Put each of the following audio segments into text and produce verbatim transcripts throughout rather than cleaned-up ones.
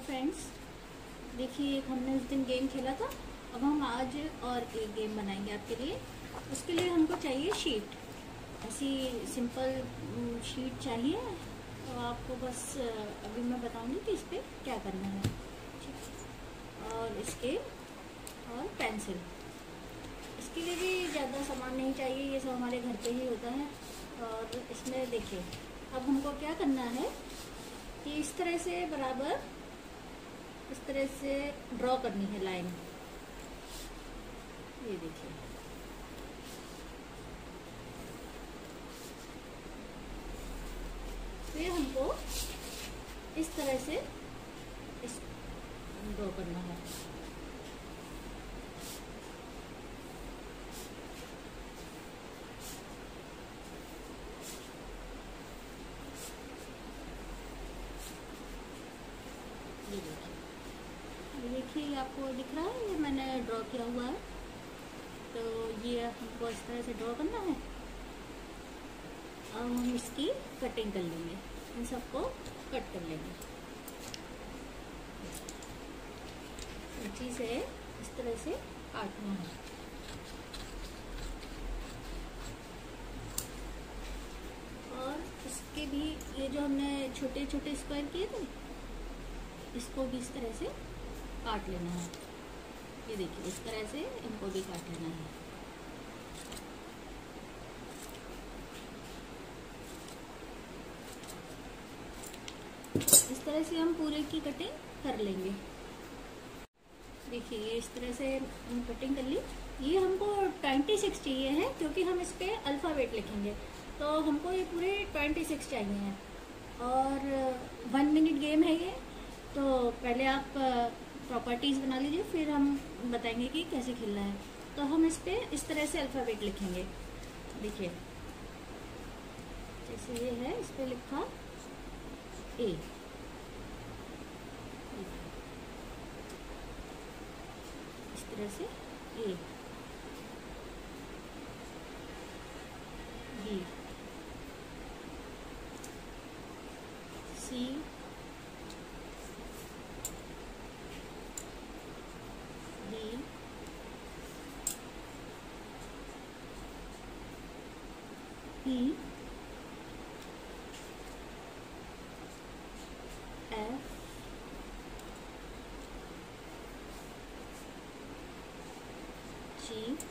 Friends, देखिए एक हमने उस दिन गेम खेला था। अब हम आज और एक गेम बनाएंगे आपके लिए। उसके लिए हमको चाहिए शीट, ऐसी सिंपल शीट चाहिए। तो आपको बस अभी मैं बताऊंगी कि इस पर क्या करना है, ठीक। और इसके और पेंसिल, इसके लिए भी ज़्यादा सामान नहीं चाहिए, ये सब हमारे घर पे ही होता है। और इसमें देखिए अब हमको क्या करना है कि इस तरह से बराबर इस तरह से ड्रॉ करनी है लाइन। ये देखिए, फिर हमको इस तरह से इस ड्रॉ करना है। ये देखिए, ये देखिए आपको दिख रहा है, ये मैंने ड्रॉ किया हुआ है। तो ये हमको इस तरह से ड्रॉ करना है। अब हम इसकी कटिंग कर लेंगे, इन सबको कट कर लेंगे। इंची से इस तरह से काटना है। और इसके भी ये जो हमने छोटे छोटे स्क्वायर किए थे, इसको भी इस तरह से काट लेना है। ये देखिए, इस तरह से इनको भी काट लेना है। इस तरह से हम पूरे की कटिंग कर लेंगे। देखिए, ये इस तरह से कटिंग कर ली। ये हमको छब्बीस चाहिए है, क्योंकि हम इस पे अल्फ़ाबेट लिखेंगे। तो हमको ये पूरे छब्बीस चाहिए हैं। और वन मिनट गेम है ये। तो पहले आप प्रॉपर्टीज़ बना लीजिए, फिर हम बताएंगे कि कैसे खेलना है। तो हम इस पे इस तरह से अल्फ़ाबेट लिखेंगे। देखिए, जैसे ये है, इस पे लिखा ए। इस तरह से A, B, C, D, E, F, G.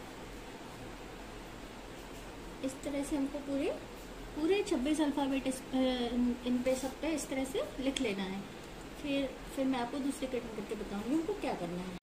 इस तरह से हमको पूरे पूरे छब्बीस अल्फ़ाबेट इस इन पे सब पे इस तरह से लिख लेना है। फिर फिर मैं आपको दूसरी कटिंग करके बताऊंगी हमको क्या करना है।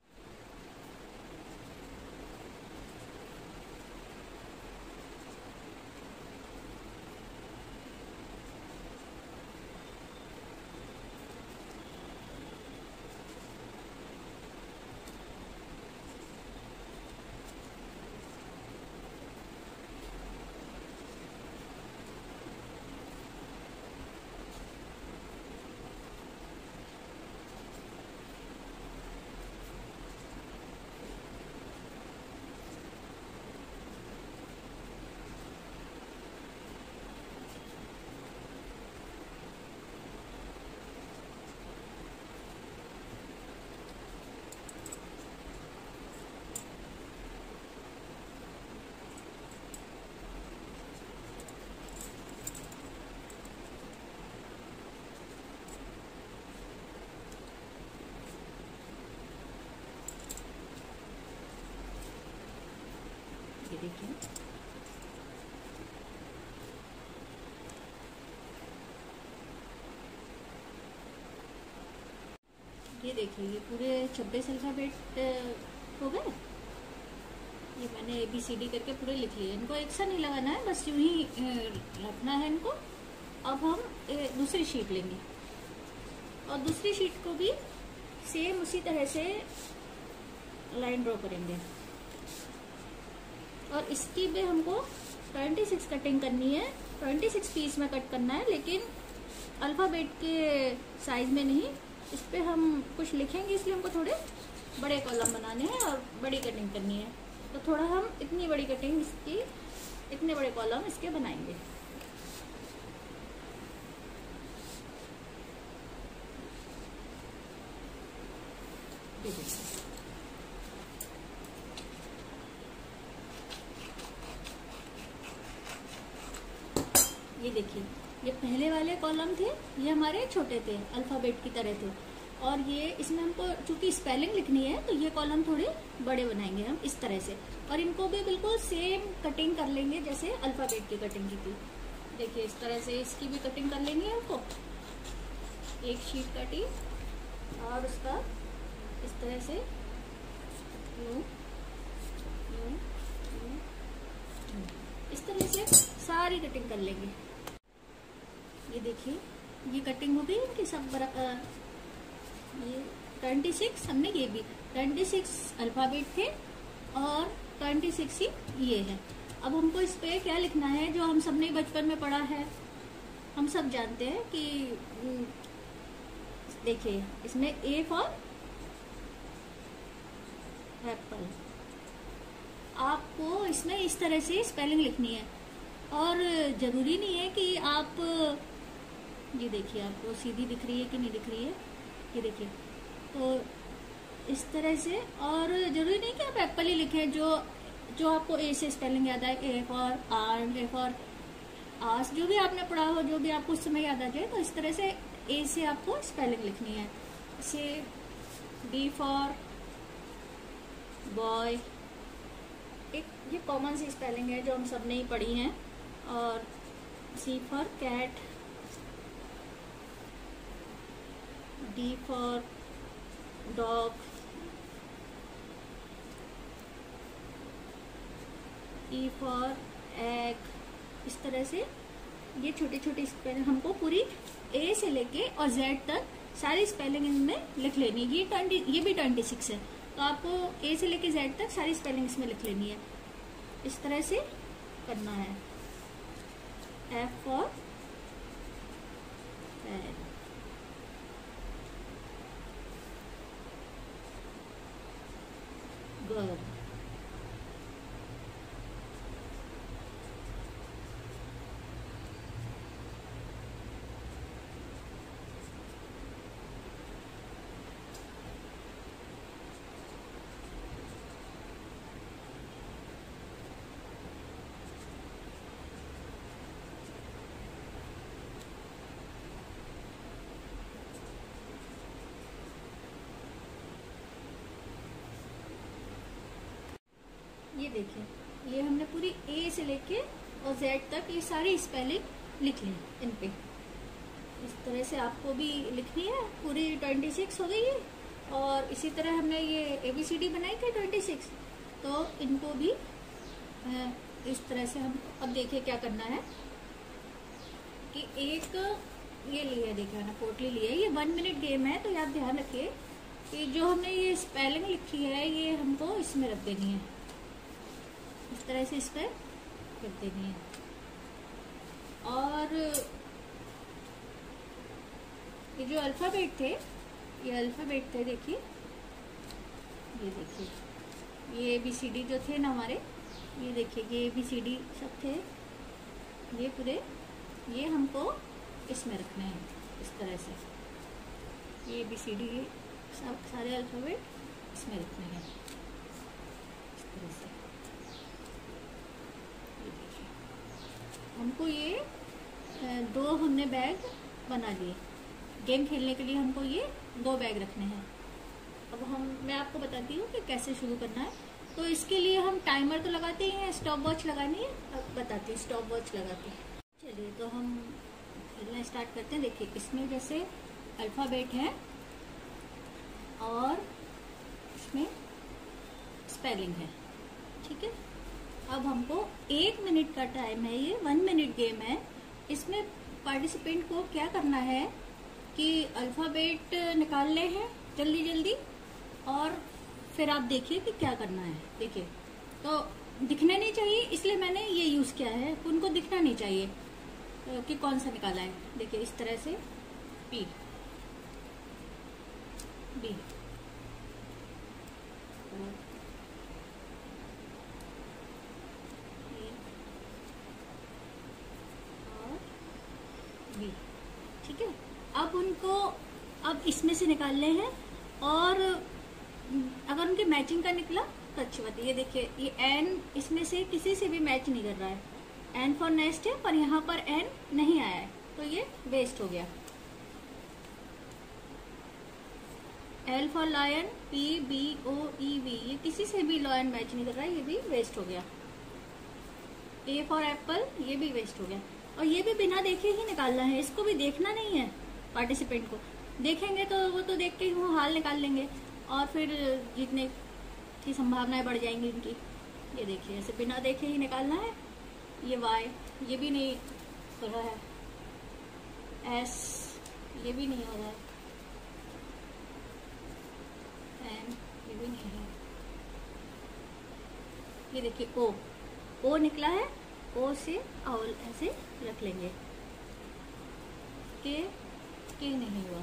ये देखिए, ये देखिए, ये पूरे छब्बीस अल्फ़ाबेट हो गए। ये मैंने ए बी सी डी करके पूरे लिख लिए। इनको एक सा नहीं लगाना है, बस यूं ही रखना है इनको। अब हम दूसरी शीट लेंगे और दूसरी शीट को भी सेम उसी तरह से लाइन ड्रॉ करेंगे। और इसकी भी हमको छब्बीस कटिंग करनी है, छब्बीस पीस में कट करना है, लेकिन अल्फ़ाबेट के साइज में नहीं। इस पे हम कुछ लिखेंगे, इसलिए हमको थोड़े बड़े कॉलम बनाने हैं और बड़ी कटिंग करनी है। तो थोड़ा हम इतनी बड़ी कटिंग इसकी, इतने बड़े कॉलम इसके बनाएंगे। ये देखिए, ये देखिए, ये पहले वाले कॉलम थे, ये हमारे छोटे थे, अल्फाबेट की तरह थे, और ये इसमें हमको चूंकि स्पेलिंग लिखनी है तो ये कॉलम थोड़े बड़े बनाएंगे हम इस तरह से, और इनको भी बिल्कुल सेम कटिंग कर लेंगे जैसे अल्फाबेट की कटिंग की थी। देखिए इस तरह से इसकी भी कटिंग कर लेंगे हमको, एक शीट काटी और उसका इस तरह से यूं यूं यूं इस तरह से सारी कटिंग कर लेंगे। ये देखिए ये कटिंग हो गई इनकी सब बराबर। ये ट्वेंटी सिक्स हमने ये भी ट्वेंटी सिक्स अल्फाबेट थे और ट्वेंटी सिक्स ही ये है। अब हमको इस पे क्या लिखना है जो हम सबने बचपन में पढ़ा है, हम सब जानते हैं कि देखिए इसमें ए फॉर एप्पल, आपको इसमें इस तरह से स्पेलिंग लिखनी है, और जरूरी नहीं है कि आप, ये देखिए आपको सीधी दिख रही है कि नहीं दिख रही है, ये देखिए, तो इस तरह से, और जरूरी नहीं कि आप एप्पल ही लिखें, जो जो आपको ए से स्पेलिंग याद आए, A for arm, A for ass, जो भी आपने पढ़ा हो, जो भी आपको उस समय याद आ जाए, तो इस तरह से ए से आपको स्पेलिंग लिखनी है। इसे बी फॉर बॉय, एक ये कॉमन सी स्पेलिंग है जो हम सब ने ही पढ़ी है, और C for cat, D for dog, E for egg, इस तरह से ये छोटी छोटी स्पेलिंग हमको पूरी ए से लेके और जेड तक सारी स्पेलिंग इनमें लिख लेनी है। ये ट्वेंटी ये भी ट्वेंटी सिक्स है, तो आपको ए से लेके जेड तक सारी स्पेलिंग इसमें लिख लेनी है। इस तरह से करना है। एफ फॉर गर्ल, ये देखिए ये हमने पूरी ए से लेके और जेड तक ये सारी स्पेलिंग लिख ली इन पे। इस तरह से आपको भी लिखनी है, पूरी ट्वेंटी सिक्स हो गई है, और इसी तरह हमने ये ए बी सी डी बनाई थी ट्वेंटी सिक्स, तो इनको भी इस तरह से हम, अब देखिए क्या करना है कि एक ये लिया, देखिए ना पोटली लिया है, ये वन मिनट गेम है, तो आप ध्यान रखिए कि जो हमने ये स्पेलिंग लिखी है ये हमको इसमें रख देनी है, इस तरह से इस पर रख देनी है। और ये जो अल्फाबेट थे, ये अल्फाबेट थे, देखिए ये देखिए ये ए बी सी डी जो थे ना हमारे, ये देखिए ये ए बी सी डी सब थे, ये पूरे ये हमको इसमें रखने हैं इस तरह से, ये ए बी सी डी सब सारे अल्फाबेट इसमें रखने हैं इस तरह से। ये देखिए हमको ये दो हमने बैग बना लिए, गेम खेलने के लिए हमको ये दो बैग रखने हैं। अब हम मैं आपको बताती हूँ कि कैसे शुरू करना है। तो इसके लिए हम टाइमर तो लगाते ही हैं, स्टॉप वॉच लगानी है, अब बताती हूँ स्टॉप वॉच लगाते हैं। चलिए तो हम खेलना स्टार्ट करते हैं। देखिए इसमें जैसे अल्फ़ाबेट है और इसमें स्पेलिंग है, ठीक है। अब हमको एक मिनट का टाइम है, ये वन मिनट गेम है। इसमें पार्टिसिपेंट को क्या करना है कि अल्फ़ाबेट निकालने हैं जल्दी जल्दी, और फिर आप देखिए कि क्या करना है। देखिए तो दिखने नहीं चाहिए, इसलिए मैंने ये यूज़ किया है, उनको दिखना नहीं चाहिए तो कि कौन सा निकाला है। देखिए इस तरह से पी बी और बी, ठीक है। अब उनको अब इसमें से निकालने हैं और अगर उनकी मैचिंग का निकला तो अच्छी बात है। ये देखिए ये एन इसमें से किसी से भी मैच नहीं कर रहा है, एन फॉर नेस्ट है पर यहाँ पर एन नहीं आया है तो ये वेस्ट हो गया। L for lion, P B O E V, ये किसी से भी लायन मैच नहीं कर रहा है, ये भी वेस्ट हो गया। ए फॉर एप्पल, ये भी वेस्ट हो गया। और ये भी बिना देखे ही निकालना है, इसको भी देखना नहीं है पार्टिसिपेंट को। देखेंगे तो वो तो देख के वो हाल निकाल लेंगे और फिर जीतने की संभावनाएं बढ़ जाएंगी इनकी। ये देखिए ऐसे बिना देखे ही निकालना है। ये वाई, ये भी नहीं हो रहा है। एस, ये भी नहीं हो रहा है। एन, ये भी नहीं है। ये देखिए ओ, ओ निकला है, ओ से आउल ऐसे रख लेंगे। के, के नहीं हुआ।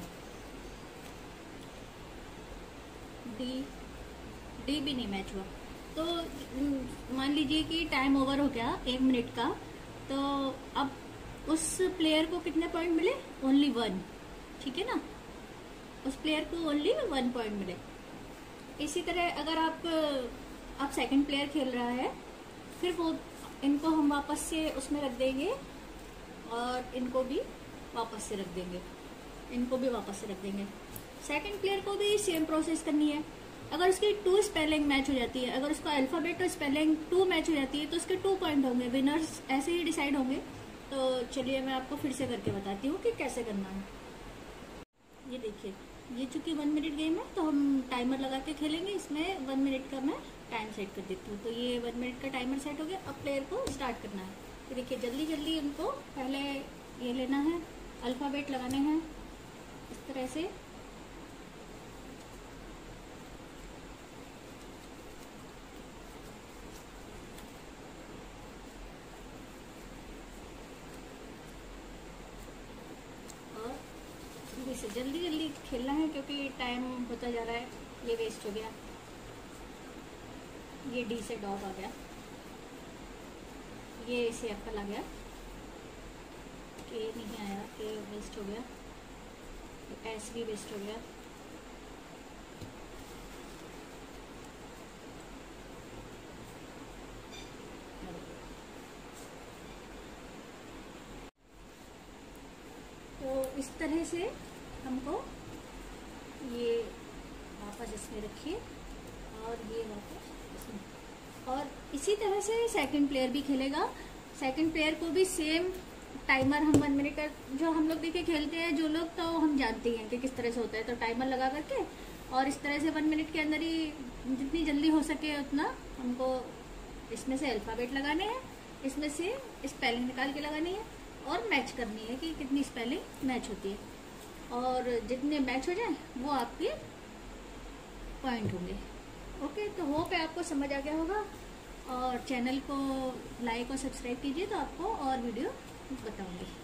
डी, डी भी नहीं मैच हुआ। तो मान लीजिए कि टाइम ओवर हो गया एक मिनट का, तो अब उस प्लेयर को कितने पॉइंट मिले? ओनली वन, ठीक है ना, उस प्लेयर को ओनली वन पॉइंट मिले। इसी तरह अगर आप आप सेकंड प्लेयर खेल रहा है, फिर वो इनको हम वापस से उसमें रख देंगे और इनको भी वापस से रख देंगे, इनको भी वापस से रख देंगे। सेकंड प्लेयर को भी सेम प्रोसेस करनी है। अगर उसकी टू स्पेलिंग मैच हो जाती है, अगर उसका अल्फाबेट और स्पेलिंग टू मैच हो जाती है तो उसके टू पॉइंट होंगे, विनर्स ऐसे ही डिसाइड होंगे। तो चलिए मैं आपको फिर से करके बताती हूँ कि कैसे करना है। ये देखिए, ये चूंकि वन मिनट गेम है तो हम टाइमर लगा के खेलेंगे। इसमें वन मिनट का मैं टाइम सेट कर देती हूँ। तो ये वन मिनट का टाइमर सेट हो गया। अब प्लेयर को स्टार्ट करना है। तो देखिए जल्दी जल्दी उनको पहले ये लेना है, अल्फाबेट लगाने हैं इस तरह से। इसे जल्दी जल्दी खेलना है क्योंकि टाइम होता जा रहा है। ये वेस्ट हो गया, ये डी से डॉग आ गया, ये से एप्पल आ गया, के नहीं आया, के वेस्ट हो गया, एस भी वेस्ट हो गया, तो इस तरह से हमको ये वापस इसमें रखिए और ये वापस इसमें। और इसी तरह से सेकंड प्लेयर भी खेलेगा। सेकंड प्लेयर को भी सेम टाइमर हम वन मिनट का, जो हम लोग देखे खेलते हैं जो लोग, तो हम जानते हैं कि किस तरह से होता है। तो टाइमर लगा करके और इस तरह से वन मिनट के अंदर ही जितनी जल्दी हो सके उतना हमको इसमें से अल्फाबेट लगाने हैं, इसमें से स्पेलिंग निकाल के लगानी है और मैच करनी है कि कितनी स्पेलिंग मैच होती है। और जितने मैच हो जाए वो आपके पॉइंट होंगे। ओके, तो होप है आपको समझ आ गया होगा। और चैनल को लाइक और सब्सक्राइब कीजिए तो आपको और वीडियो बताऊंगी।